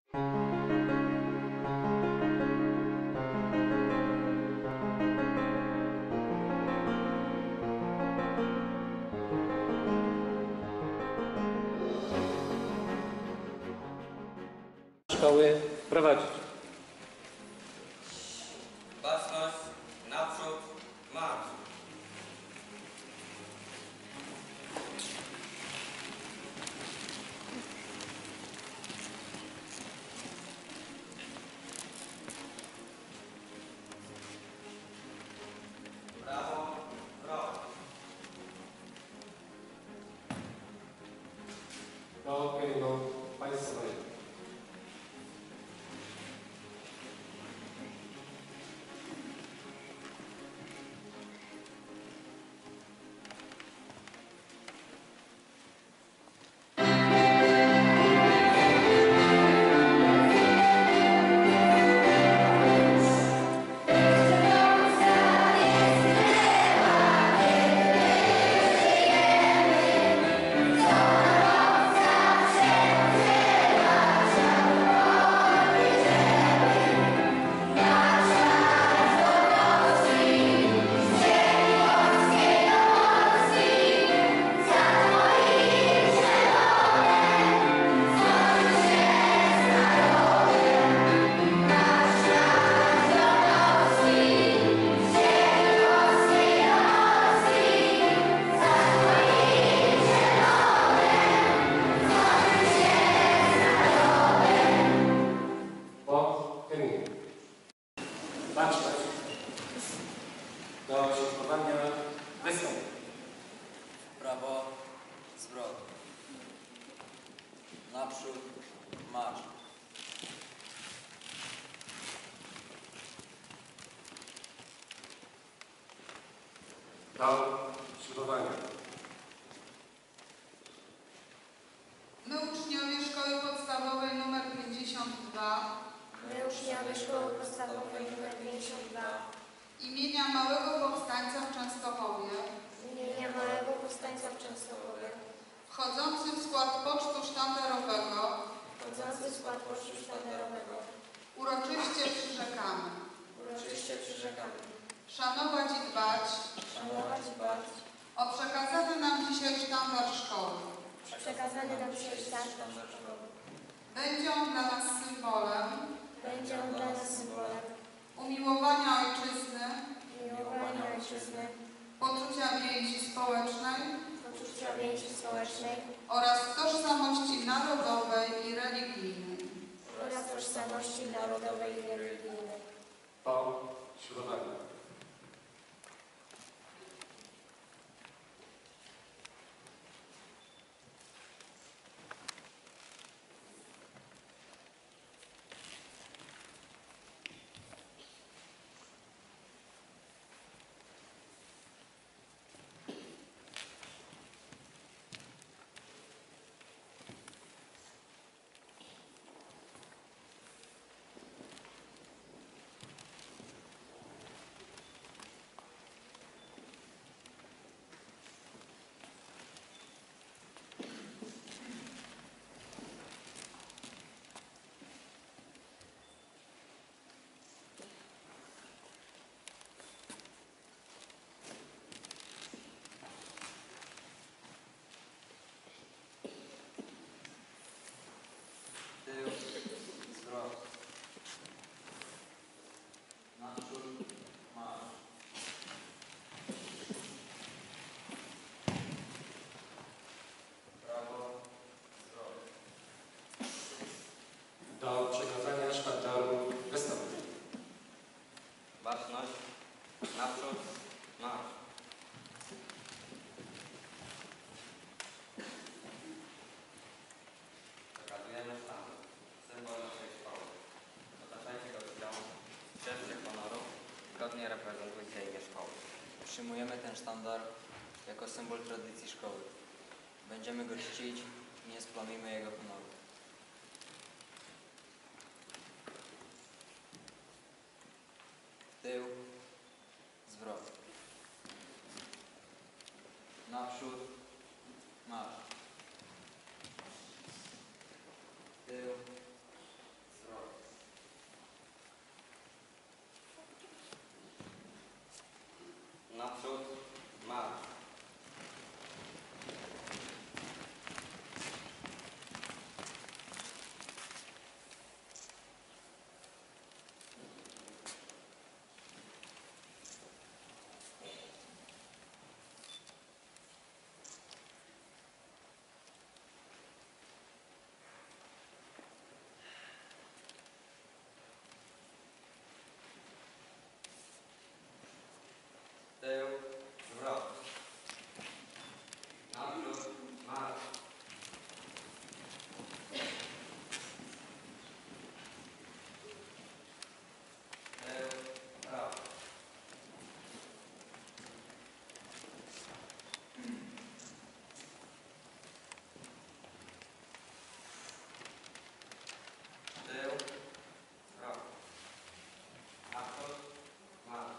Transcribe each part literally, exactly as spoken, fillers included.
Szkoły prowadzić. Baczność, naprzód, marsz. Prawo, prawo. Okej, no Państwo. Baczność. Do ślubowania wystąp. Prawo, zwrot. Naprzód, marsz. Do ślubowania. My uczniowie Szkoły Podstawowej nr pięćdziesiąt dwa My uczniowie Szkoły Podstawowej nr pięćdziesiąt dwa imienia Małego Powstańca w Częstochowie, imienia Małego Powstańca w Częstochowie, wchodzący w skład pocztu sztandarowego, wchodzący w skład pocztu sztandarowego, uroczyście przyrzekamy uroczyście przyrzekamy szanować i dbać szanować i dbać o przekazany nam dzisiaj sztandar szkoły. przekazany nam dzisiaj sztandar szkoły. Będzie on dla nas symbolem Będzie on dla nas symbolem umiłowania ojczyzny, miłowania ojczyzny, poczucia więzi społecznej poczucia więzi społecznej oraz tożsamości narodowej i religijnej. oraz tożsamości narodowej i religijnej. Po ślubowaniu. Tył, zwrot. Naprzód, marsz. Prawo, zwrot. Do przekazania sztandaru wystąp. Baczność, naprzód, marsz. Przekazujemy sztandar, symbol naszej szkoły. Otaczajcie go krwią, strzeżcie honoru, godnie reprezentujcie imię szkoły. Przyjmujemy ten sztandar jako symbol tradycji szkoły. Będziemy go czcić i nie spłamimy jego honoru. Tył, zwrot. Naprzód, marsz. Tył, Naprzód, marsz. Tył, zwrot. Naprzód, marsz. Tył, prawo. Tył, prawo. Naprzód, marsz.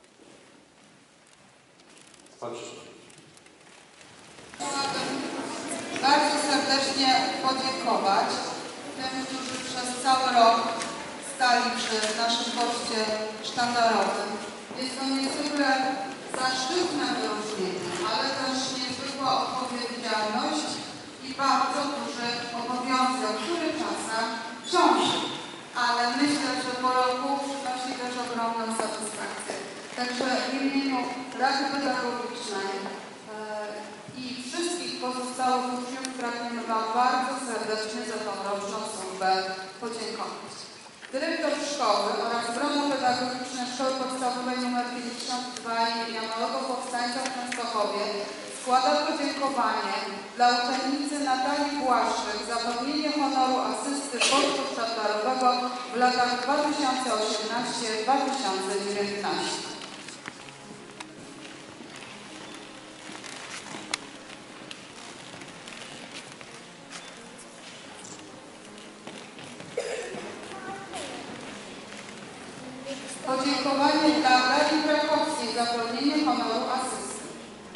Pan Krzysztof. Chciałabym bardzo serdecznie podziękować tym, którzy przez cały rok stali przy naszym poczcie sztandarowym. Jest to niezwykle zaszczytne wyróżnienie, ale też niezwykła odpowiedzialność i bardzo duży obowiązek, który czasem ciąży. Ale myślę, że po roku przynosi też ogromną satysfakcję. Także w imieniu Rady Pedagogicznej e, i wszystkich pozostałych uczniów pragniemy Wam bardzo serdecznie za tą roczną służbę podziękować. Dyrektor szkoły oraz grono pedagogiczne Szkoły Podstawowej nr pięćdziesiąt dwa imienia Małego Powstańca w Częstochowie składa podziękowanie dla uczennicy Natalii Błaszczyk za pełnienie honoru asysty pocztu sztandarowego w latach dwa tysiące osiemnastym do dwa tysiące dziewiętnastego. Podziękowanie dla Darii Krakowskiej za pełnienie honoru asysty.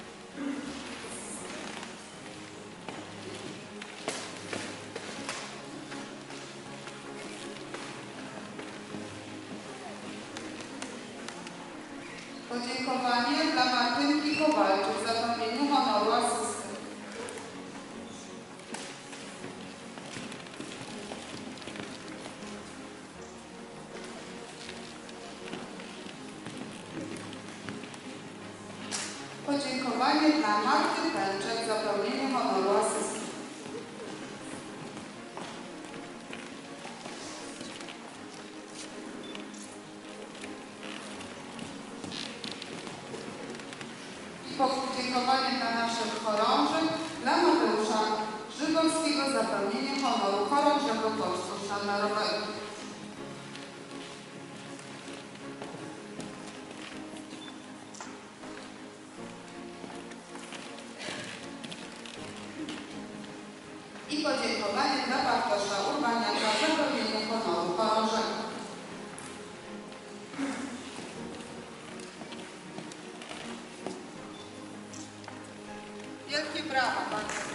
Podziękowanie dla Martynki Kowalczyk za pełnienie honoru asysty. Podziękowanie dla Marty Pęczek za pełnienie honoru asysty. I podziękowanie dla naszych chorążych, dla Mateusza Żygowskiego za pełnienie honoru chorążego pocztu sztandarowego. I podziękowanie dla Bartosza Urbaniaka za pełnienie honoru chorążego. Wielkie brawa, bardzo.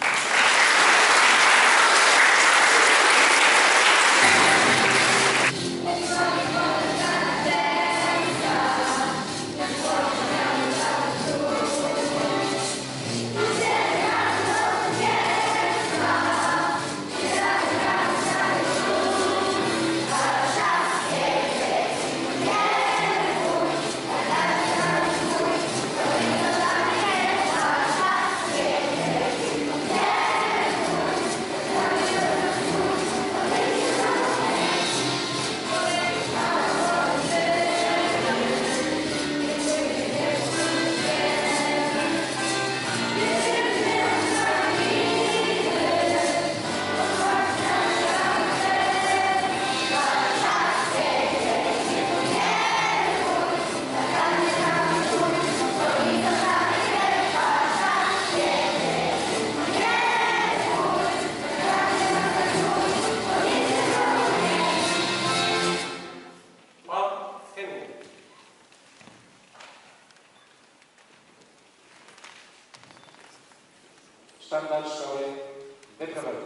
Sztandar szkoły wyprowadzić.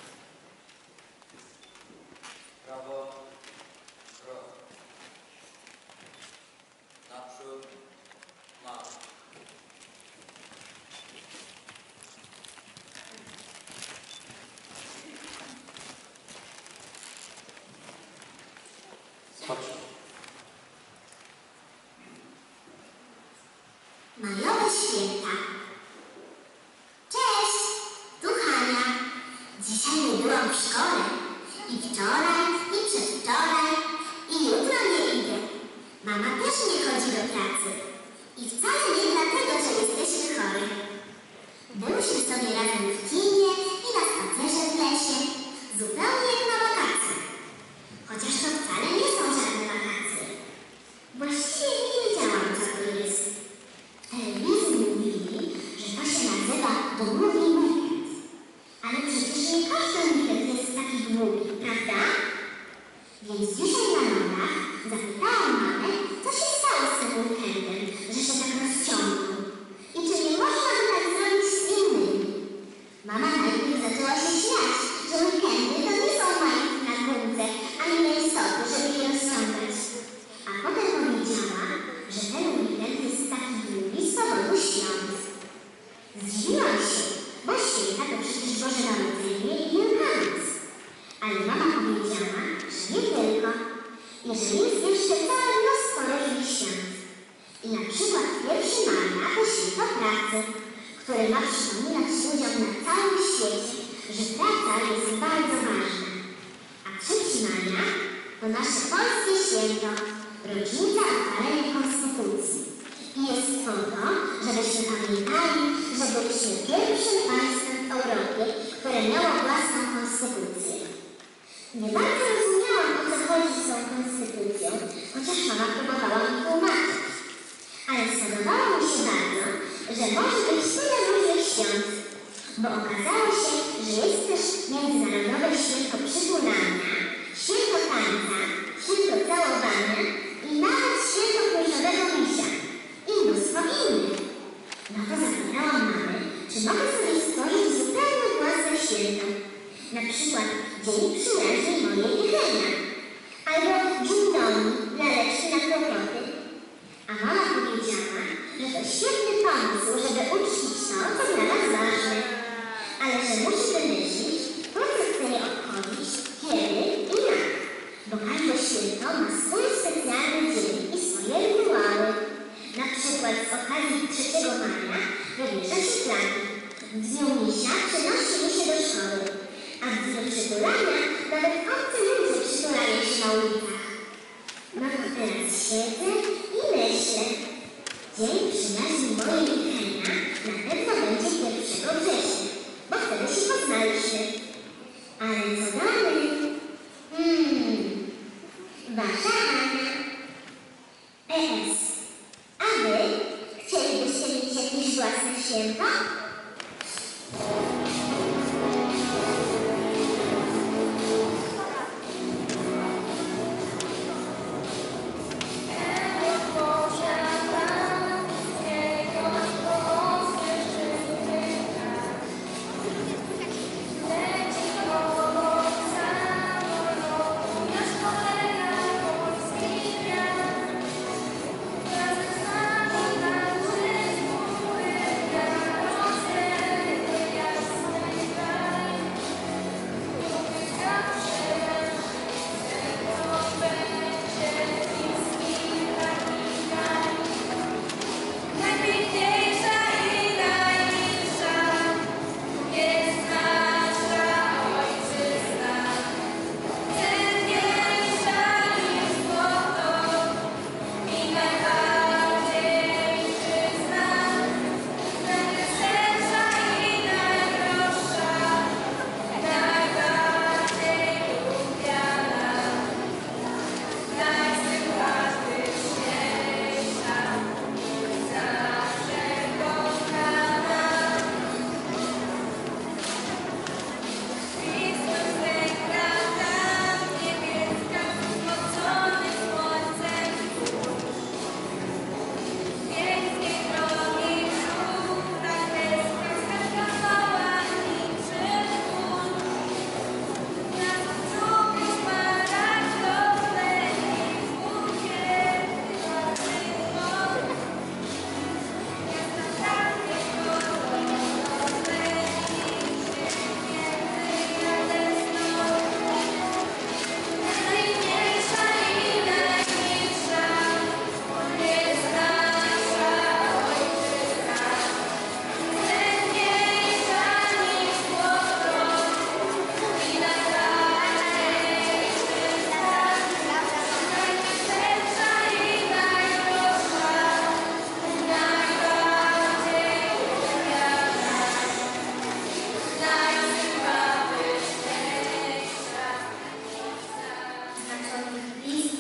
Prawo, prawo. Naprzód, marsz. Majowe święta. Cześć, tu Hania. Dzisiaj nie byłam w szkole. I wczoraj, i przedwczoraj, i jutro nie idę. Mama też nie chodzi do pracy. I wcale nie dlatego, że jesteśmy chory. Byłyśmy sobie razem w kinie i na spacerze w lesie. Zupełnie jak na wakacje. Chociaż to wcale nie są żadne wakacje. Właściwie nie wiedziałam, co to jest. W telewizji mówili, że to się nazywa długi weekend. Ale przecież nie każdy weekend jest taki długi, prawda? Więc dzisiaj na nogach zapytałam mamę, co się stało z tym weekendem, że się tak rozciągnął. I czy nie można by tak zrobić z innymi? Mama najpierw zaczęła się śmiać, że weekendy to nie są majtki na gumce, ani rejstopy, żeby je rozciągać. A potem powiedziała, że ten weekend jest taki długi z powodu świąt. Zdziwiłam się, bo święta to przecież Boże Narodzenie i Wielkanoc. Ale mama powiedziała, że nie tylko, i że jest jeszcze całe mnóstwo różnych świąt. I na przykład pierwszy maja to święto pracy, które ma przypominać ludziom na całym świecie, że praca jest bardzo ważna. A trzeci maja to nasze polskie święto, rocznica uchwalenia Konstytucji. I jest po to, żebyśmy pamiętali, że byliśmy pierwszym państwem w Europie, które miało własną konstytucję. Nie bardzo rozumiałam, o co chodzi z tą konstytucją, chociaż mama próbowała mi tłumaczyć. Ale spodobało mi się bardzo, że może być tyle różnych świąt, bo okazało się, że jest też międzynarodowe święto przytulania, święto tańca, święto całowania i nawet święto pluszowego misia i mnóstwo innych. No to zapytałam mamy, czy mogę sobie stworzyć zupełnie własne święto. Na przykład Dzień Przyjaźni mojej i Henia, albo Dzień Domi dla leczki na kłopoty. A mama powiedziała, że to świetny pomysł, żeby uczcić to, co dla nas ważne. Ale że musi wymyślić, po co chce je obchodzić, kiedy i jak. Bo każde święto ma swój specjalny dzień i swoje rytuały. Na przykład z okazji trzeciego maja wywiesza się flagi. W dniu misia przenosi mi się do szkoły. A w dniu przytulania nawet obcy ludzie przytulają się na ulicach. No to teraz siedzę i myślę. Dzień Przyjaźni mojej i Henia na pewno będzie pierwszego września, bo wtedy się poznaliśmy. Ale co dalej? Hmm... Wasza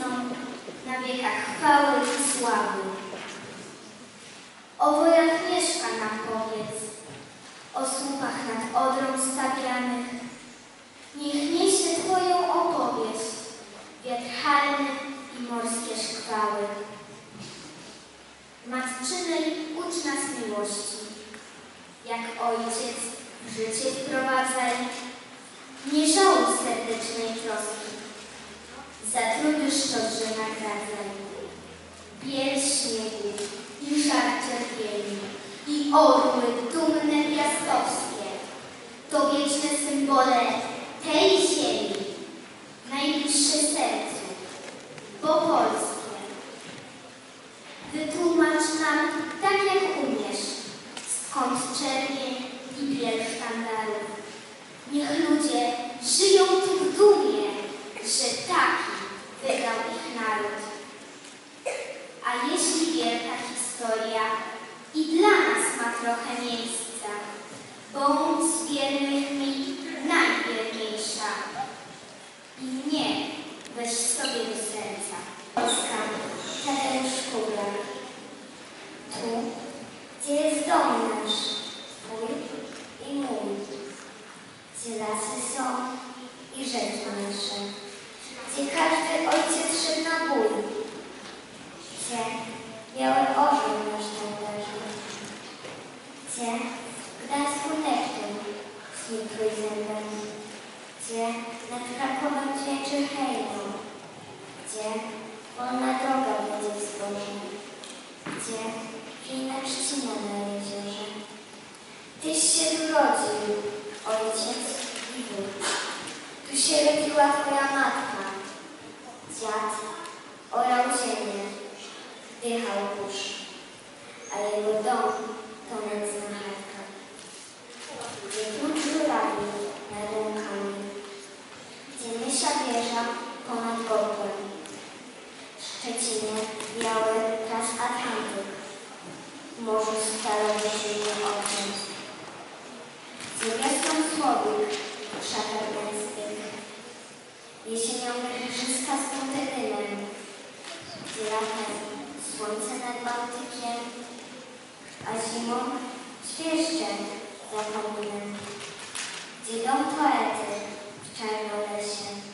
obietnicą na wiekach chwały i sławy. O wojach mieszka nam powiedz, o słupach nad Odrą stawianych. Niech niesie Twoją opowieść, wiatr halny i morskie szkwały. Matczynej ucz nas miłości, jak ojciec w życie wprowadzaj. Nie żałuj serdecznej troski, za trudy szczodrze nagradzaj. Biel śniegu i żar cierpieni i orły dumne piastowskie to wieczne symbole tej ziemi, najbliższe sercu, bo polskie. Wytłumacz nam tak jak umiesz, skąd czerwień i biel sztandarów. Niech ludzie żyją tu w dumie, że taki wydał ich naród. A jeśli wielka historia i dla nas ma trochę miejsca, bądź z wiernych mi najwierniejsza i mnie weź sobie do serca. Polska, Tadeusz Kubrak. Tu, gdzie jest dom nasz, twój i mój, gdzie lasy są i rzeki nasze, gdzie każdy ojciec szedł na bój, gdzie biały orzeł nasz tam leży, gdzie w Gdańsku Neptun śni trójzębem, gdzie nad Krakowem dźwięczy hejną, gdzie wolna droga będzie wzgórza, gdzie fina trzcina na jeziorze. Tyś się tu rodził, ojciec i wód. Tu się rodziła twoja matka, dziad orał ziemię, wdychał burz, a jego dom to nędzna chatka. Gdzie wód żurawi nad łąkami, gdzie mysia wieża ponad Gorkiem. W Szczecinie biały transatlantyk, w morzu stalowy silny okręt. Gdzie wiosną słowik w szatach gęstych, jesienią igrzyska z Pontedynem, gdzie latem słońce nad Bałtykiem, a zimą świeżcie za kominem, gdzie dom poety w czarnolesie.